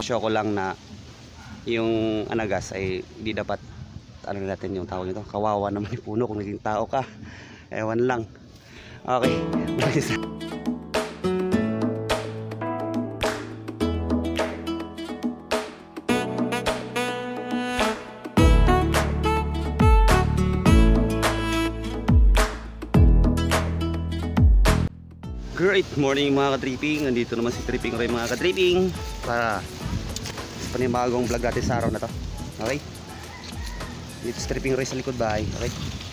show ko lang na yung anagas ay hindi dapat ano natin yung tawag nito, kawawa naman yung puno kung naging tao ka, ewan lang. Okay, great morning mga ka-tripping. Nandito naman si Tripping Roy mga ka-tripping para sa panibagong vlog natin sa araw na to. Okay, dito si Tripping Roy sa likod bahay. Okay,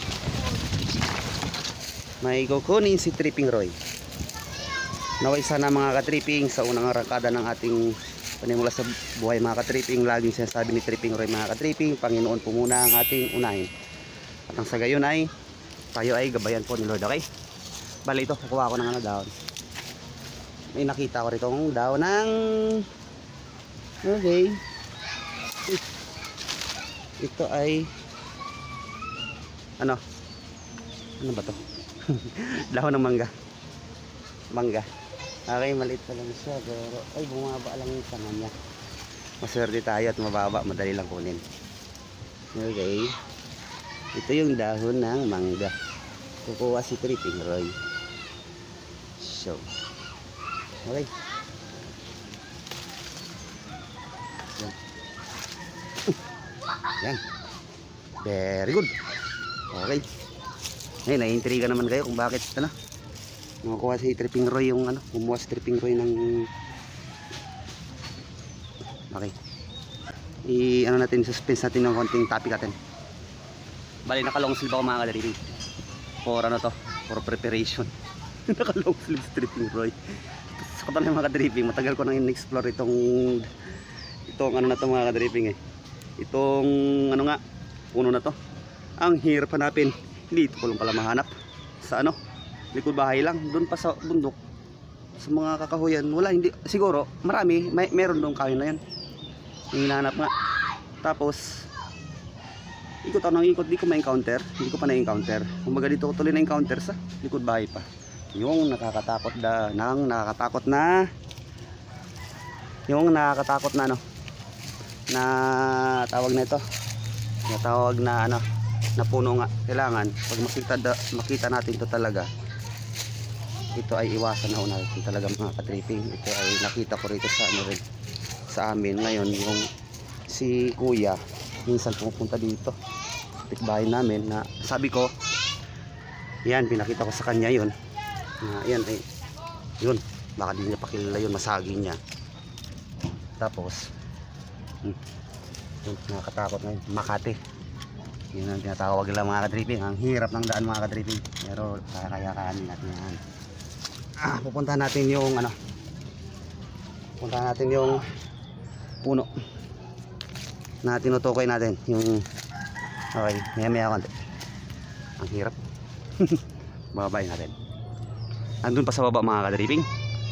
may kukunin si Tripping Roy. Naway sana mga ka-tripping sa unang arangkada ng ating panimula sa buhay mga ka-tripping. Laging sinasabi ni Tripping Roy mga ka-tripping, Panginoon po muna ang ating unahin, at ang sa gayon ay tayo ay gabayan po ni Lord. Okay, bali ito, kukuha ko ng daon. May nakita ko rito ng daon ng okay, ito ay ano ba to? Dahon ng mangga. Okay, maliit pa lang siya pero ay bumaba lang yung tanga niya. Maswerte tayo at mababa, madali lang kunin. Okay, ito yung dahon ng mangga. Kukuha si Tripping Roy. So, okay. Yan. Very good. Okay. Ngayon, naiintriga naman kayo kung bakit nakakuha si Tripping Roy yung kumuha si Tripping Roy ng okay. Natin, suspense natin ng konting topic natin. Bali, naka-long sleeve ako mga ka-tripping. For preparation. Naka-long sleeve Tripping Roy. Sa katalan ng mga ka-tripping, matagal ko nang in-explore itong na to mga ka-tripping eh. Itong puno na to. Ang hirap hanapin. Hindi ito ko lang pala mahanap sa likod bahay lang, doon pa sa bundok, sa mga kakahuyan. Wala, hindi, siguro marami, meron doon kahoy na yan yung hinahanap nga. Tapos ikot ako ng ikot, di ko ma-encounter. Kumbaga dito ko tuloy na-encounter sa likod bahay pa. Yung nakakatakot na tawag na ito, natawag na na puno nga. Kailangan pag makita natin to talaga, ito ay iwasan na natin talaga mga ka-tripping. Ito ay nakita ko rito sa rin sa amin ngayon. Yung si kuya minsan pumupunta dito bahay namin, na sabi ko yan, pinakita ko sa kanya yun na yan ay yun, baka di niya pakilala yun, masagi niya. Tapos yung nakakatakot na yun, Makati. Yun ang tinatawag nila mga ka-tripping. Ang hirap ng daan mga ka-tripping, pero kaya-kayanin natin yan. Pupuntahan natin yung puno na tinutukoy natin. Yung okay, maya konti. Ang hirap. Bababain natin. Andun pa sa baba mga ka-tripping.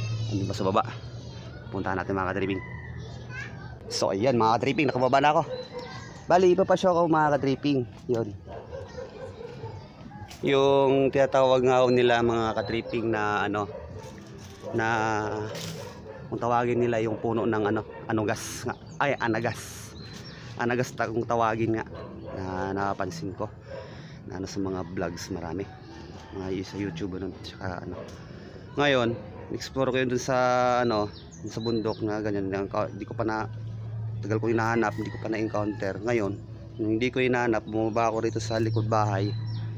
Puntahan natin mga ka-tripping. So ayan mga ka-tripping, nakababa na ako. Bali, ipapashow ko mga ka-tripping. Yun, yung tinatawag nga nila mga ka-tripping na na kung tawagin nila yung puno ng Anonogas nga. Ay, Anagas kung tawagin nga, na napansin ko na sa mga vlogs, marami mga sa YouTube tsaka ngayon explore ko yun dun sa sa bundok na ganyan. Di ko pa tagal ko hinahanap, hindi ko pa na-encounter. Ngayon, hindi ko hinahanap, bumaba ako rito sa likod bahay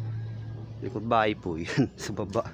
po yan sa baba.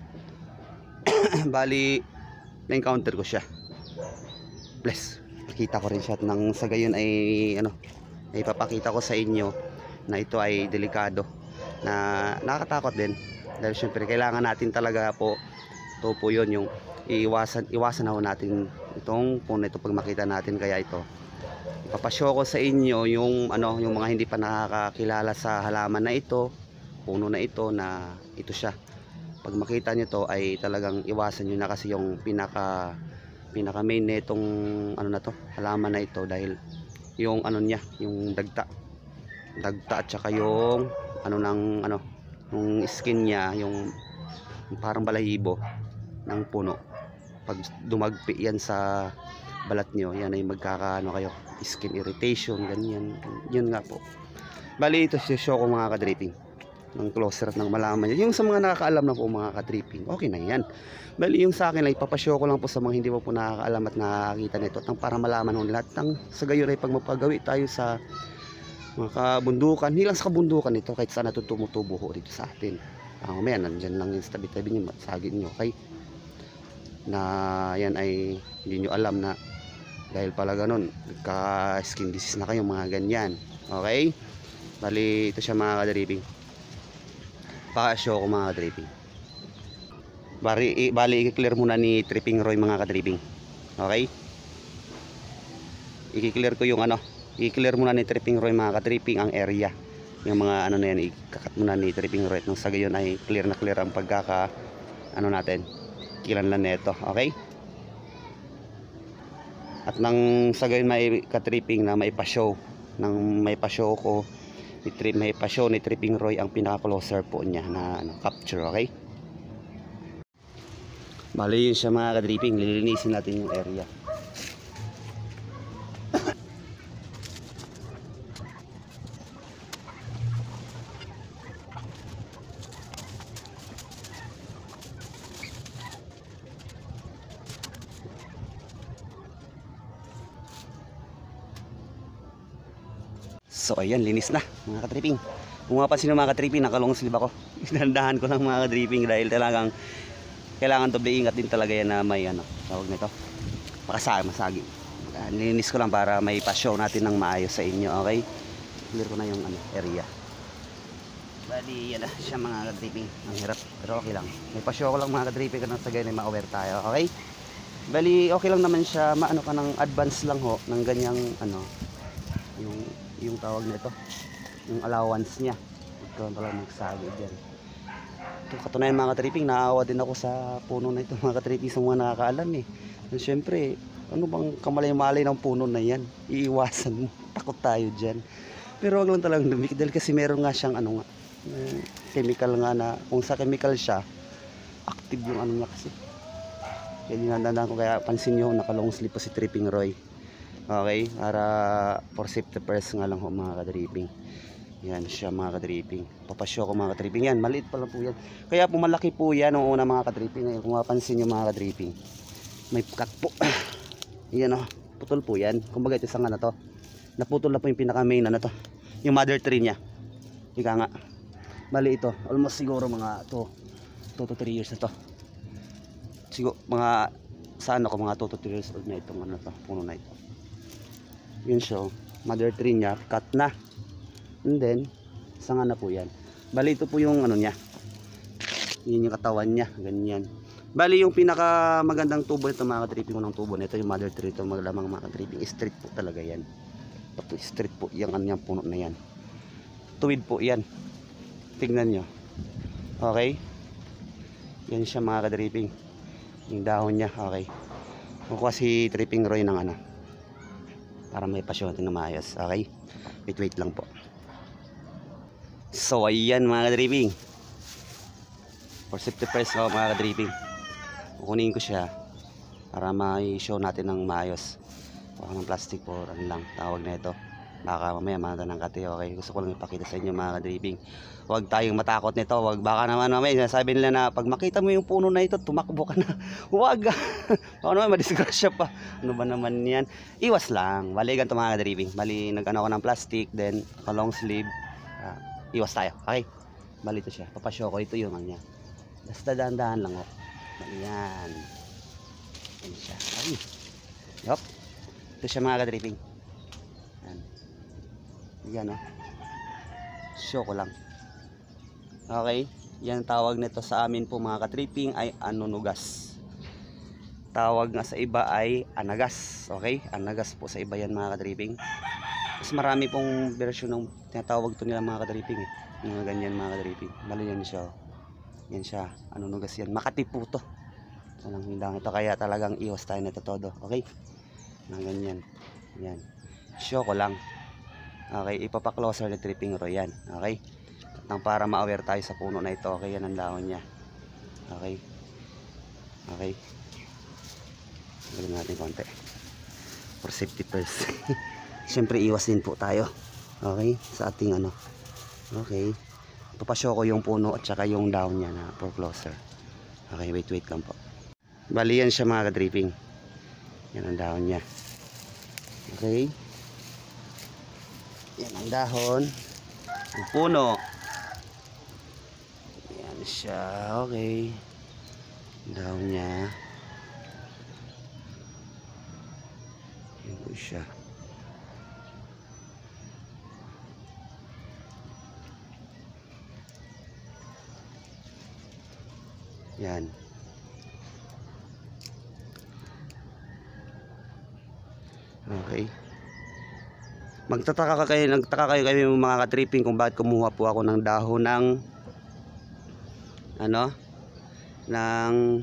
Bali, na-encounter ko siya. Bless, nakita ko rin siya nang sa gayon ay ipapakita ko sa inyo na ito ay delikado, na nakakatakot din, dahil syempre kailangan natin talaga po ito po yun, yung iwasan na natin itong puno ito pag makita natin. Kaya ito ipapashow ko sa inyo yung yung mga hindi pa nakakakilala sa halaman na ito, puno na ito, na ito siya. Pag makita nyo to ay talagang iwasan nyo na, kasi yung pinaka main nitong na to, halaman na ito, dahil yung niya, yung dagta at saka yung yung skin niya, yung parang balahibo ng puno, pag dumagpi yan sa balat nyo, yan ay magkakaano kayo, skin irritation, ganyan. Yun nga po. Bali ito show ko mga ka-draping ng closer at ng malaman nyo. Yung sa mga nakakaalam na po mga ka-draping, okay na yan. Bali yung sa akin ay papashow ko lang po sa mga hindi po nakakaalam at nakakita nito at para malaman nyo lahat ng sa gayon ay pag mapagawi tayo sa mga kabundukan, hindi lang sa kabundukan ito, kahit saan natutumutubo ho dito sa atin. Mamaya nandyan lang yung tabi-tabi nyo, masagin nyo, okay? Na yan ay hindi nyo alam na dahil pala ganun, nagka-skin disease na kayo mga ganyan, okay? Bali ito siya mga ka-draping, pa-show ko mga ka-draping. Bali i-clear muna ni Tripping Roy mga ka-draping, okay? I-clear ko yung ano, i-clear muna ni Tripping Roy mga ka-draping ang area, yung mga ano na yan, ikakat muna ni Tripping Roy nang sa gayon ay clear na clear ang pagkaka ano natin, kilanlan nito, okay? At nang sa gayon may ka-tripping na may pa-show, nang may pa-show ko may pa-show ni Tripping Roy ang pinaka-closer po niya na ano, capture, okay? Bali yun siya mga ka-tripping, lilinisin natin yung area. So ayan, linis na mga ka-tripping. Kung mapansin ng mga ka-tripping, nakalong sleeve ako. Inandahan ko lang mga ka-tripping dahil talagang kailangan doble ingat din talaga yan na may ano, tawag nito, masagi. Linis ko lang para may pa-show natin ng maayos sa inyo, okay? Clear ko na yung ano, area. Bali yan na siya mga ka-tripping. Ang hirap pero okay lang. May pa-show ko lang mga ka-tripping na sa ganyan ay ma-aware tayo, okay? Bali okay lang naman siya, maano ka ng advance lang ho ng ganyang ano, yung tawag nito, yung allowance niya. Ito pala magsagi diyan. Ito katunayan mga ka-tripping, naawa din ako sa puno na ito mga ka-tripping sa mga nakakaalam eh. And syempre, ano bang kamalay-malay ng puno na yan? Iiwasan mo, takot tayo diyan. Pero wag lang talagang dumikit dahil kasi meron nga siyang ano nga, chemical nga na kung sa chemical siya, active yung ano niya kasi. Kaya dinadandaan ko, kaya pansin nyo nakalong sleeve pa si Tripping Roy. Okay, para for safety first nga lang ho mga ka-dripping. Yan siya mga ka-dripping. Papashow ko mga ka-dripping. Yan, maliit pa lang po yan. Kaya po malaki po yan noong una mga ka-dripping. Kung mapansin nyo mga ka-dripping, may cut po. Yan o, putol po yan. Kumbaga ito isang ano to, naputol na po yung pinaka main ano to, yung mother tree nya. Ika nga, mali ito, almost siguro mga 2 to 3 years na to. Siguro mga sa ano ko, mga 2 to 3 years old na itong ano to, puno na ito. Yun siya, mother tree nya, cut na. And then, sanga na po yan. Bali ito po yung ano nya, yun yung katawan nya, ganyan. Bali yung pinaka magandang tubo nito mga ka-tripping, unang tubo nito, yung mother tree ito, maglamang mga ka-tripping, straight po talaga yan. Ito, straight po, yung kanyang puno na yan. Tuwid po yan. Tignan nyo. Okay? Yan siya mga ka-tripping. Yung dahon nya, okay. Kukuha si Tripping Roy ng ano, para may pasyon natin na maayos. Okay? Wait lang po. So ayan mga ka-dripping, for safety first mga ka-dripping, kukunin ko siya para may show natin ng maayos. Baka ng plastic po, ano lang tawag na ito, baka mamaya mga ng kati. Okay, gusto ko lang ipakita sa inyo mga ka-dripping. Huwag tayong matakot nito. Huwag, baka naman mamaya sabi nila na pag makita mo yung puno na ito, tumakbo ka na. Huwag. Baka naman madisgrasya pa. Ano ba naman yan? Iwas lang. Bali ganito mga ka-dripping. Bali nag-ano ako ng plastic, then long sleeve. Iwas tayo. Okay? Bali ito siya. Papashow ko. Ito yung ano niya. Basta dahan-dahan lang oh. Bali yan. Yan siya. Ay. Yup. Ito siya mga ka-dripping. Yan. Yan oh. Show ko lang. Okay, yan tawag nito sa amin po mga ka-tripping ay Anonogas. Tawag nga sa iba ay Anagas. Okay, Anagas po sa iba yan mga ka-tripping. Mas marami pong version ng tinatawag to nila mga ka-tripping eh. Mga ganyan mga ka-tripping. Bali yan siya. Yan siya, Anonogas yan. Makati po to. So lang hindang ito, kaya talagang iwas tayo nito todo. Okay, mga ganyan. Yan. Show ko lang. Okay, ipapakloser ni Tripping Roy yan. Okay, nang para ma-aware tayo sa puno na ito. Okay, yan ang dahon niya. Okay. Okay. Gawin natin konti. for safety first. Siyempre iwas din po tayo, okay, sa ating ano. Okay, papasyo ko yung puno at saka yung down niya na for closer. Okay, wait lang po. Bali yan siya mga ka-dripping. Yan ang dahon niya. Okay, yan ang dahon, ang puno. Yan siya. Okay, dahon niya. Yan po siya. Yan. Okay. Nagtaka kayo mga ka-tripping kung bakit kumuha po ako ng dahon ng ano, ng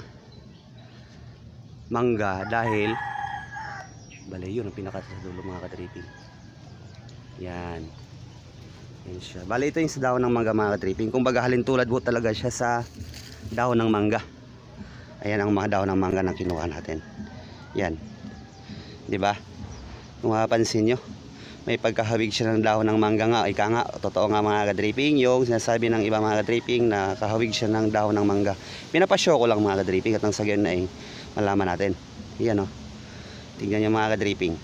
mangga, dahil bale yun ang pinaka sa dulo mga ka-tripping. Yan. Yan siya. Bale ito yung sa dahon ng mangga mga ka-tripping. Kung baga halintulad po talaga siya sa dahon ng mangga. Ayan ang mga dahon ng mangga na kinuha natin. Yan. 'Di ba? Kung mapapansin nyo, may pagkahawig siya ng dahon ng mangga nga. Ika nga, totoo nga mga ka-dripping, yung sinasabi ng iba mga ka-dripping na kahawig siya ng dahon ng mangga. Pinapasyo ko lang mga ka-dripping at nang sa gayon na malaman natin. Yan o. Tingnan nyo mga ka-dripping.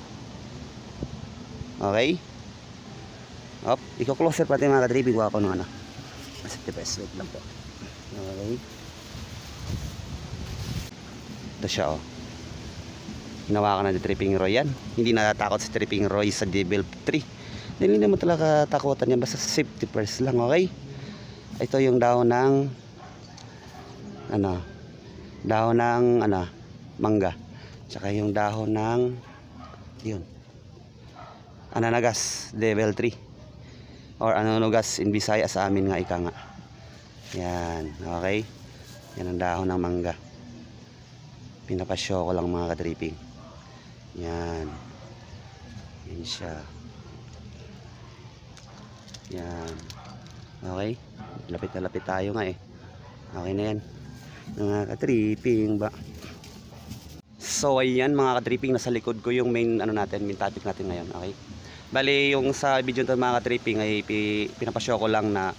Okay? Op, ikaw closer pati mga ka-dripping. Kuha ko nung ano. Masip the best. Wait lang po. Okay. Ito siya o. Hinawakan na ni Tripping Roy yan. Hindi natatakot si Tripping Roy sa Devil 3. Hindi naman talaga takutan yan. Basta safety first lang, okay? Ito yung dahon ng ano, dahon ng ano, mangga. Tsaka yung dahon ng yun, Anagas Devil 3 or Anonogas in Bisaya sa amin nga, ika nga. Yan, okay? Yan ang dahon ng mangga. Pinapasyo ko lang mga ka-tripping. Yan. Yan siya. Yan. Okay. Lapit na lapit tayo nga eh. Okay na yan. Mga ka-tripping ba. So ayan mga ka-tripping. Nasa likod ko yung main ano natin, main topic natin ngayon. Okay. Bali yung sa video nito mga ka-tripping ay pinapasyo ko lang na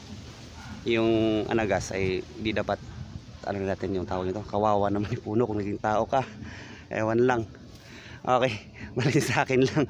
yung anagas ay hindi dapat ano natin yung tawag nito. Kawawa naman yung puno kung naging tao ka. Ewan lang. Okay, mali sa akin lang.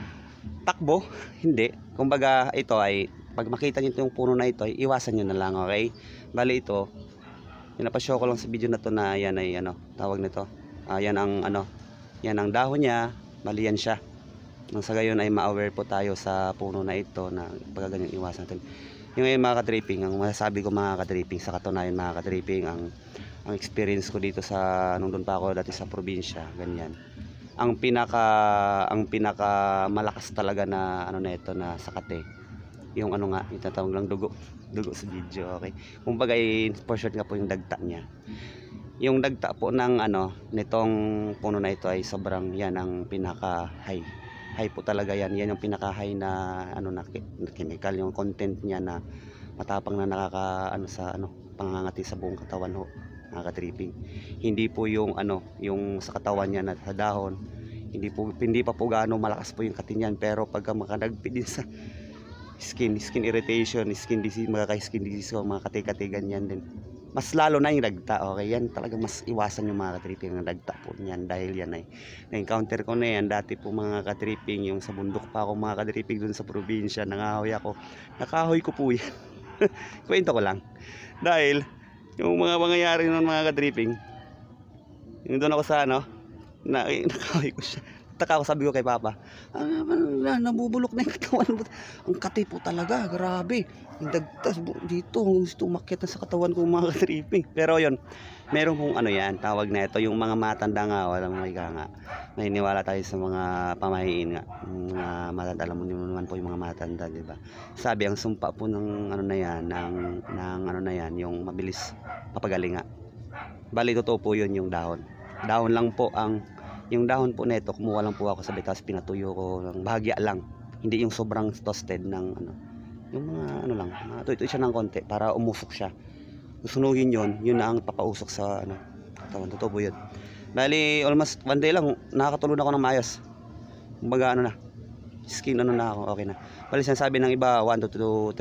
Takbo, hindi. Kumbaga ito ay pag makita niyo yung puno na ito, ay iwasan niyo na lang, okay? Bali ito, pinapashow ko lang sa video na to na yan ay ano, tawag nito. Yan ang ano, yan ang dahon niya, bali yan siya. Nang sa gayon ay ma-aware po tayo sa puno na ito na pag ganyan iwasan natin. Yung mga ka-tripping, ang masasabi ko mga ka-tripping, sa katunayan mga ka-tripping, ang experience ko dito sa nung doon pa ako dati sa probinsya, ganyan. Ang pinaka malakas talaga na ano na ito na sakate. Yung ano nga, itatawag lang dugo sa video, okay. Kumbaga for short nga po yung dagta niya. Yung dagta po ng ano nitong puno na ito ay sobrang, yan ang pinaka high po talaga yan. Yan yung pinaka high na ano na chemical, yung content niya na matapang na nakaka ano sa ano pangangati sa buong katawan ho. Nakaka-tripping. Hindi po yung ano, yung sa katawan niya na sa dahon. Hindi pa po gaano malakas po yung katin niyan, pero pagka makanagpi din sa skin irritation, skin disease, skin disease ko, mga kati-katigan yan din. Mas lalo na yung dagta, okay? Yan talaga mas iwasan yung mga ka-tripping ng dagta po niyan, dahil yan ay na-encounter ko na yan dati po mga ka-tripping, yung sa bundok pa ako mga ka-tripping dun sa probinsya, nangahoy ako. Nakahoy ko po yan. Kwento ko lang. Dahil yung mga mangyayari ng mga ka-tripping, yung doon ako sa ano, nakahoy ko siya. Taka ako, sabi ko kay Papa, nabubulok na yung katawan. Ang kati po talaga, grabe. Yung dagtas dito, gusto umakyat na sa katawan ko mga ka-tripping. Pero yun, meron kong ano yan, tawag na ito, yung mga matanda nga, walang mga nga. Naniniwala tayo sa mga pamahiin nga. Mga matanda, alam mo naman po yung mga matanda, di ba? Sabi, ang sumpa po ng ano na yan, ng ano na yan, yung mabilis papagaling nga. Bali, totoo po yun yung dahon. Dahon lang po yung dahon po nito, kumuha lang po ako sa bitas, pinatuyo ko ng bahagya lang. Hindi yung sobrang toasted ng ano. Yung mga ano lang, tuyo siya ng konti para umusok siya. Susunugin yun na ang papausok sa ano. Totoo po yun. Bali, almost one day lang, nakakatulog ako ng maayos. kumbaga ano na, skin ano na ako, okay na. Bali sinasabi ng iba 1 to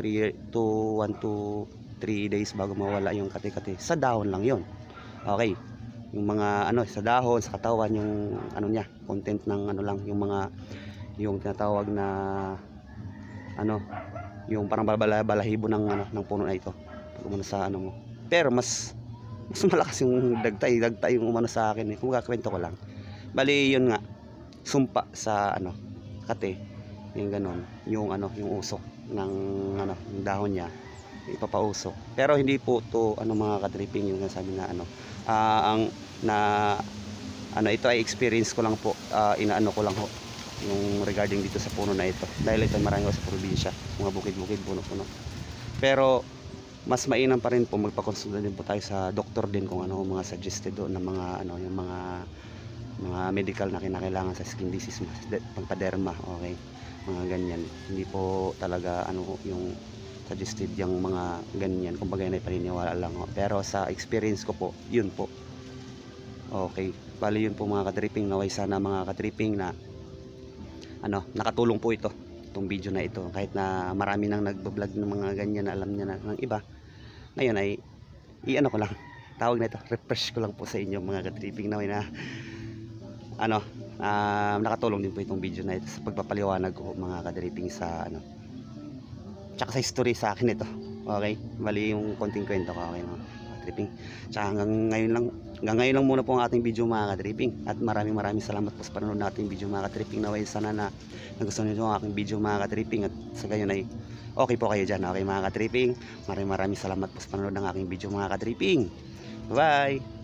3 days bago mawala yung kati-kati. Sa dahon lang yon. Okay. Yung mga ano sa dahon, sa katawan, yung ano niya, content ng ano lang, yung tinatawag na ano, yung parang balahibo ng ano ng puno na ito. Pag umano sa ano mo. Pero mas malakas yung dagtay yung umano sa akin eh. Kung kakwento ko lang. Bali yun nga, sumpa sa ano, kate, yung ganon, yung ano, yung usok ng ano, yung dahon niya, ipapausok. Pero hindi po to ano mga ka-dripping, yung sabi na ano, ang na ano, ito ay experience ko lang po, inaano ko lang ho, yung regarding dito sa puno na ito. Dahil ito marami ko sa probinsya, mga bukid-bukid, puno-puno. Pero mas mainam pa rin po magpakonsulta din po tayo sa doktor din kung ano mga suggested doon ng mga ano, yung mga medical na kinakailangan sa skin disease, pangpaderma, okay, mga ganyan. Hindi po talaga ano yung suggested yung mga ganyan, kumbaga yun ay paniniwala lang ho. Pero sa experience ko po, yun po. Okay, bali yun po mga ka-dripping, naway sana mga ka-dripping na ano, nakatulong po itong video na ito, kahit na marami nang nagbablog ng mga ganyan na alam niya na ng iba. Ngayon ay i-ano ko lang, tawag na ito, refresh ko lang po sa inyo mga ka-dripping, naway na ano, nakatulong din po itong video na ito sa pagpapaliwanag ko mga ka-dripping sa ano, tsaka sa history sa akin ito. Okay, bali yung konting kwento ko, okay mga ka-dripping. Tsaka hanggang ngayon lang muna po ang ating video mga ka-dripping, at maraming salamat po sa panonood natin video mga ka-dripping. Naway sana na nagustuhan niyo ang aking video mga ka-dripping, at sa gayon ay okay po kayo dyan. Okay mga ka-dripping, maraming salamat po sa panonood ng aking video mga ka-dripping. Bye!